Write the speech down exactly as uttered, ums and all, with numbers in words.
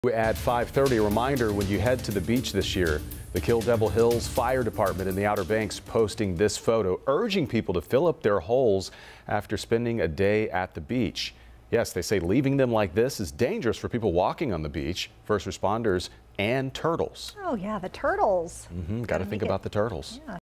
At five thirty, a reminder when you head to the beach this year. The Kill Devil Hills Fire Department in the Outer Banks posting this photo, urging people to fill up their holes after spending a day at the beach. Yes, they say leaving them like this is dangerous for people walking on the beach, first responders, and turtles. Oh yeah, the turtles. Mm-hmm. Got to think about the turtles. Yeah.